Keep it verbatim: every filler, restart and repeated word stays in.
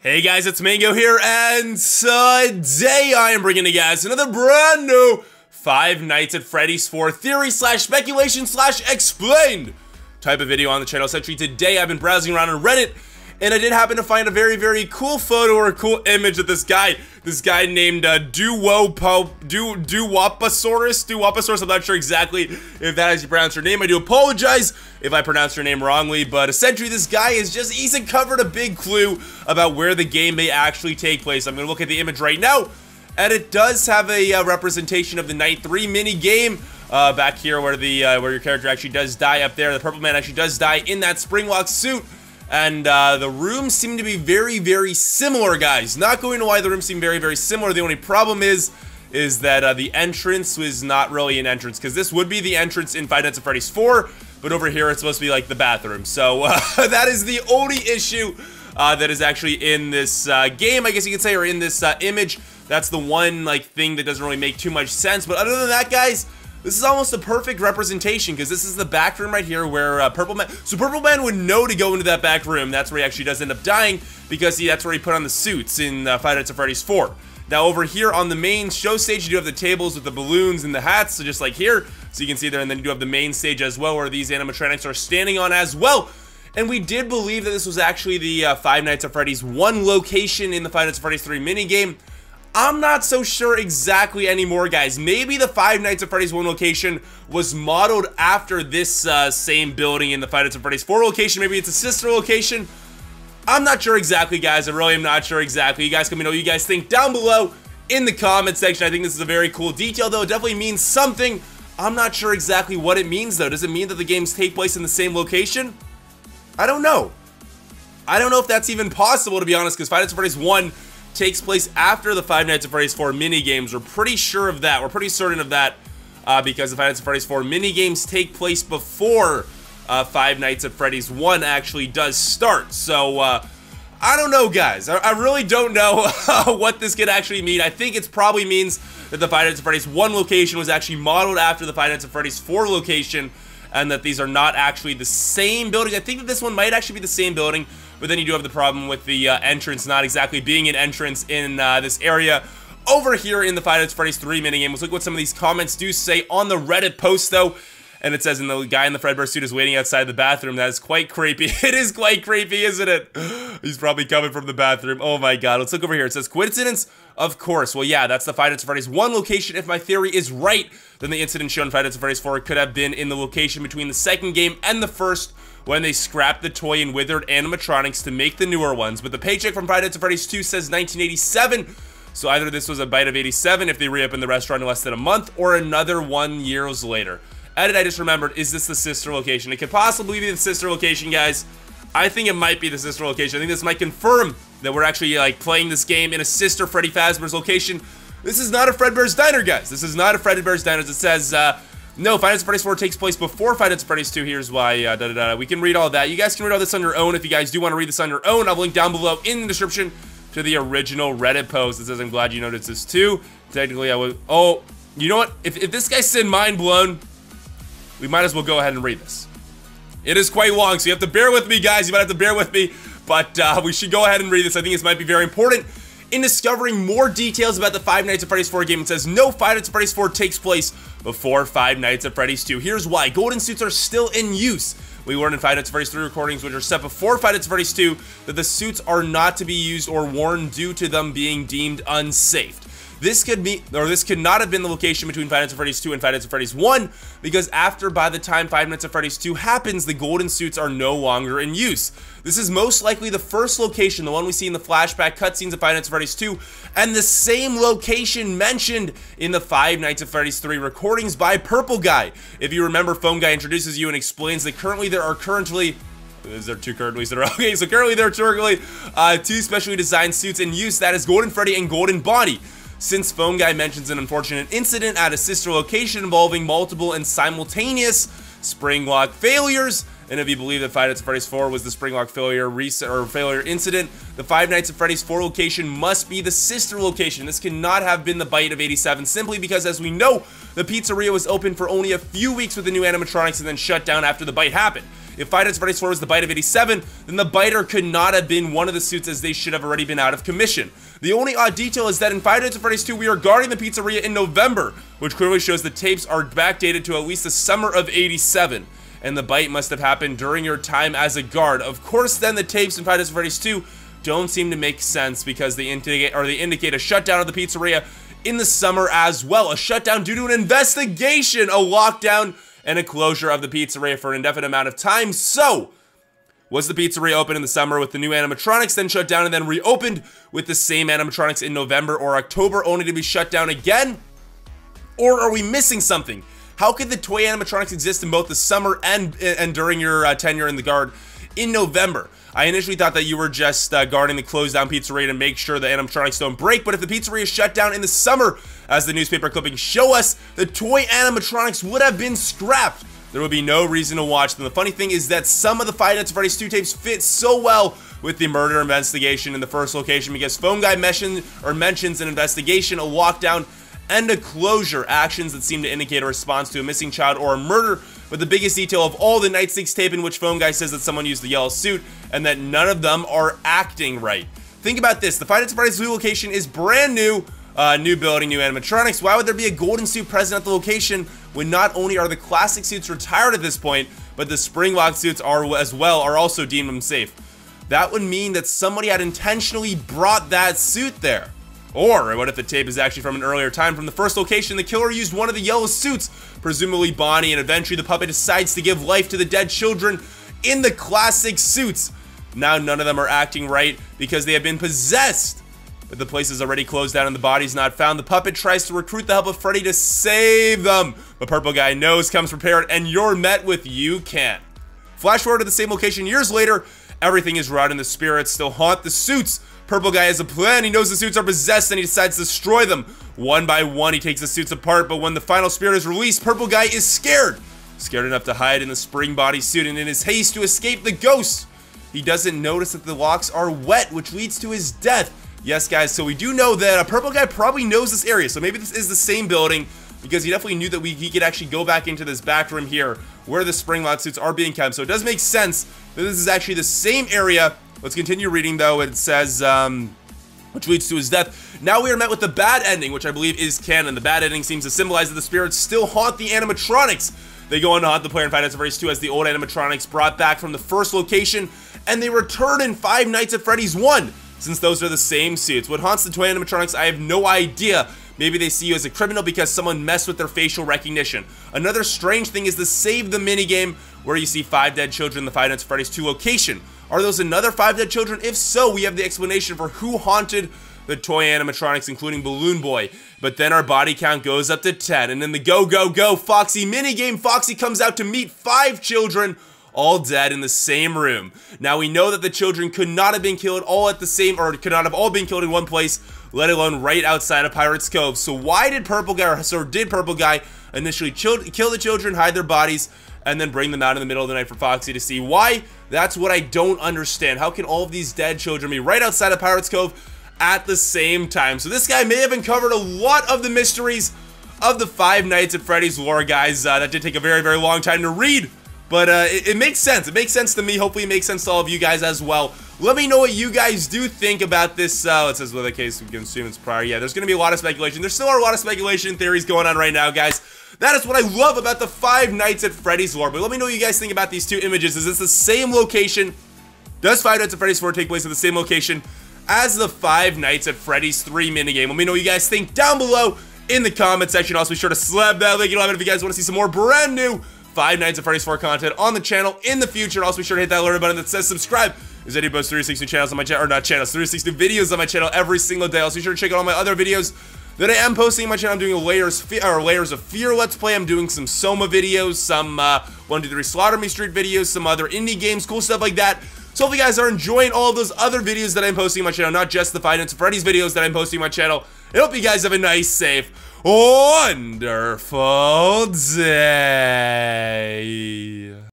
Hey guys, it's Mango here, and today I am bringing you guys another brand new Five Nights at Freddy's four theory slash speculation slash explained type of video on the channel. Essentially today I've been browsing around on Reddit, and I did happen to find a very, very cool photo or a cool image of this guy. This guy named uh, Duwopo, Du, Duwoposaurus, Duwoposaurus. I'm not sure exactly if that is you pronounce your name. I do apologize if I pronounced your name wrongly, but essentially this guy is just, he's uncovered a big clue about where the game may actually take place. I'm going to look at the image right now, and it does have a uh, representation of the Night three mini game. Uh, back here where the uh, where your character actually does die up there. The purple man actually does die in that Springlock suit. And uh, the rooms seem to be very, very similar, guys. Not going to why the rooms seem very, very similar. The only problem is, is that uh, the entrance was not really an entrance, because this would be the entrance in Five Nights at Freddy's four, but over here it's supposed to be like the bathroom. So uh, that is the only issue uh, that is actually in this uh, game, I guess you could say, or in this uh, image. That's the one like thing that doesn't really make too much sense. But other than that, guys, this is almost a perfect representation, because this is the back room right here where uh, Purple Man... So Purple Man would know to go into that back room. That's where he actually does end up dying, because he, that's where he put on the suits in uh, Five Nights at Freddy's four. Now over here on the main show stage, you do have the tables with the balloons and the hats, so just like here. So you can see there, and then you do have the main stage as well, where these animatronics are standing on as well. And we did believe that this was actually the uh, Five Nights at Freddy's one location in the Five Nights at Freddy's three minigame. I'm not so sure exactly anymore, guys. Maybe the Five Nights at Freddy's one location was modeled after this uh, same building in the Five Nights at Freddy's four location. Maybe it's a sister location. I'm not sure exactly, guys. I really am not sure exactly. You guys can let me know what you guys think down below in the comment section. I think this is a very cool detail, though. It definitely means something. I'm not sure exactly what it means, though. Does it mean that the games take place in the same location? I don't know. I don't know if that's even possible, to be honest, because Five Nights at Freddy's one takes place after the Five Nights at Freddy's four minigames. We're pretty sure of that. We're pretty certain of that uh, because the Five Nights at Freddy's four minigames take place before uh, Five Nights at Freddy's one actually does start. So, uh, I don't know, guys. I, I really don't know what this could actually mean. I think it probably means that the Five Nights at Freddy's one location was actually modeled after the Five Nights at Freddy's four location, and that these are not actually the same building. I think that this one might actually be the same building, but then you do have the problem with the uh, entrance not exactly being an entrance in uh, this area over here in the Five Nights at Freddy's three minigame. Let's look what some of these comments do say on the Reddit post, though. And it says, and the guy in the Fredbear suit is waiting outside the bathroom. That is quite creepy. It is quite creepy, isn't it? He's probably coming from the bathroom. Oh my god. Let's look over here. It says, coincidence? Of course. Well, yeah, that's the Five Nights at Freddy's one location. If my theory is right, then the incident shown in Five Nights at Freddy's four could have been in the location between the second game and the first, when they scrapped the toy and withered animatronics to make the newer ones. But the paycheck from Five Nights at Freddy's two says nineteen eighty-seven, so either this was a bite of eighty-seven if they reopened the restaurant in less than a month, or another one years later. Edit, I just remembered, is this the sister location? It could possibly be the sister location, guys. I think it might be the sister location. I think this might confirm that we're actually like playing this game in a sister Freddy Fazbear's location. This is not a Fredbear's Diner, guys. This is not a Fredbear's Diner. It says, uh, no, Five Nights at Freddy's four takes place before Five Nights at Freddy's two. Here's why, uh, da, da, da. We can read all that. You guys can read all this on your own if you guys do want to read this on your own. I'll link down below in the description to the original Reddit post. It says, I'm glad you noticed this too. Technically, I would, oh, you know what? If, if this guy's said mind blown, we might as well go ahead and read this. It is quite long, so you have to bear with me, guys. You might have to bear with me, but uh, we should go ahead and read this. I think this might be very important. In discovering more details about the Five Nights at Freddy's four game, it says, no, Five Nights at Freddy's four takes place before Five Nights at Freddy's two. Here's why. Golden suits are still in use. We learned in Five Nights at Freddy's three recordings, which are set before Five Nights at Freddy's two, that the suits are not to be used or worn due to them being deemed unsafe. This could be, or this could not have been the location between Five Nights at Freddy's two and Five Nights at Freddy's one, because after, by the time Five Nights at Freddy's two happens, the golden suits are no longer in use. This is most likely the first location, the one we see in the flashback cutscenes of Five Nights at Freddy's two, and the same location mentioned in the Five Nights at Freddy's three recordings by Purple Guy. If you remember, Foam Guy introduces you and explains that currently there are currently Is there two currently that are okay? So currently there are currently uh, two specially designed suits in use. That is Golden Freddy and Golden Bonnie. Since Foam Guy mentions an unfortunate incident at a sister location involving multiple and simultaneous Springlock failures, and if you believe that Five Nights at Freddy's four was the Springlock failure reset or failure incident, the Five Nights at Freddy's four location must be the sister location. This cannot have been the bite of eighty-seven, simply because, as we know, the pizzeria was open for only a few weeks with the new animatronics and then shut down after the bite happened. If Five Nights at Freddy's four was the bite of eighty-seven, then the biter could not have been one of the suits, as they should have already been out of commission. The only odd detail is that in Five Nights at Freddy's two, we are guarding the pizzeria in November, which clearly shows the tapes are backdated to at least the summer of eighty-seven. And the bite must have happened during your time as a guard. Of course, then the tapes in Five Nights at Freddy's two don't seem to make sense because they indicate, or they indicate a shutdown of the pizzeria in the summer as well. A shutdown due to an investigation, a lockdown, and a closure of the pizzeria for an indefinite amount of time. So, was the pizzeria open in the summer with the new animatronics, then shut down, and then reopened with the same animatronics in November or October, only to be shut down again? Or are we missing something? How could the toy animatronics exist in both the summer and, and during your uh, tenure in the guard in November? I initially thought that you were just uh, guarding the closed down pizzeria to make sure the animatronics don't break, but if the pizzeria is shut down in the summer, as the newspaper clippings show us, the toy animatronics would have been scrapped. There would be no reason to watch them. The funny thing is that some of the Five Nights at Freddy's two tapes fit so well with the murder investigation in the first location, because Phone Guy mention, or mentions an investigation, a lockdown, and a closure, actions that seem to indicate a response to a missing child or a murder. But the biggest detail of all, the Night six tape in which Phone Guy says that someone used the yellow suit and that none of them are acting right. Think about this, the Five Nights at Freddy's two location is brand new, uh, new building, new animatronics. Why would there be a golden suit present at the location when not only are the classic suits retired at this point, but the Springlock suits are as well are also deemed unsafe? That would mean that somebody had intentionally brought that suit there. Or what if the tape is actually from an earlier time? From the first location, the killer used one of the yellow suits, presumably Bonnie, and eventually the puppet decides to give life to the dead children in the classic suits. Now none of them are acting right because they have been possessed. But the place is already closed down and the body's not found. The puppet tries to recruit the help of Freddy to save them. But Purple Guy knows, comes prepared, and you're met with "you can't." Flash forward to the same location years later. Everything is rotting. The spirits still haunt the suits. Purple Guy has a plan. He knows the suits are possessed and he decides to destroy them. One by one, he takes the suits apart, but when the final spirit is released, Purple Guy is scared. Scared enough to hide in the spring body suit, and in his haste to escape the ghost, he doesn't notice that the locks are wet, which leads to his death. Yes, guys, so we do know that a Purple Guy probably knows this area, so maybe this is the same building, because he definitely knew that we, he could actually go back into this back room here where the Springlock suits are being kept. So it does make sense that this is actually the same area. Let's continue reading, though. It says, um, which leads to his death. Now we are met with the bad ending, which I believe is canon. The bad ending seems to symbolize that the spirits still haunt the animatronics. They go on to haunt the player in Five Nights at Freddy's two as the old animatronics brought back from the first location, and they return in Five Nights at Freddy's one, since those are the same suits. What haunts the toy animatronics, I have no idea. Maybe they see you as a criminal because someone messed with their facial recognition. Another strange thing is the Save the minigame, where you see five dead children in the Five Nights at Freddy's two location. Are those another five dead children? If so, we have the explanation for who haunted the toy animatronics, including Balloon Boy. But then our body count goes up to ten, and in the Go Go Go Foxy minigame, Foxy comes out to meet five children, all dead in the same room. Now we know that the children could not have been killed all at the same, or could not have all been killed in one place, let alone right outside of Pirate's Cove. So why did Purple Guy, or so did Purple Guy initially kill the children, hide their bodies, and then bring them out in the middle of the night for Foxy to see? Why? That's what I don't understand. How can all of these dead children be right outside of Pirate's Cove at the same time? So this guy may have uncovered a lot of the mysteries of the Five Nights at Freddy's lore, guys. Uh, that did take a very, very long time to read, but uh, it, it makes sense. It makes sense to me. Hopefully it makes sense to all of you guys as well. Let me know what you guys do think about this. Uh, it says, well, the case we can assume it's prior. Yeah, there's going to be a lot of speculation. There still are a lot of speculation theories going on right now, guys. That is what I love about the Five Nights at Freddy's lore. But let me know what you guys think about these two images. Is this the same location? Does Five Nights at Freddy's four take place at the same location as the Five Nights at Freddy's three minigame? Let me know what you guys think down below in the comment section. Also, be sure to slap that like and comment if you guys want to see some more brand new Five Nights at Freddy's four content on the channel in the future. Also, be sure to hit that alert button that says subscribe. There's any post three sixty channels on my channel, or not channels, three sixty videos on my channel every single day. Also, be sure to check out all my other videos that I am posting on my channel. I'm doing a layers, or layers of fear let's play. I'm doing some Soma videos, some uh, one two three Slaughter Me Street videos, some other indie games, cool stuff like that. So if you guys are enjoying all of those other videos that I'm posting on my channel, not just the Five Nights at Freddy's videos that I'm posting on my channel, I hope you guys have a nice, safe, wonderful day.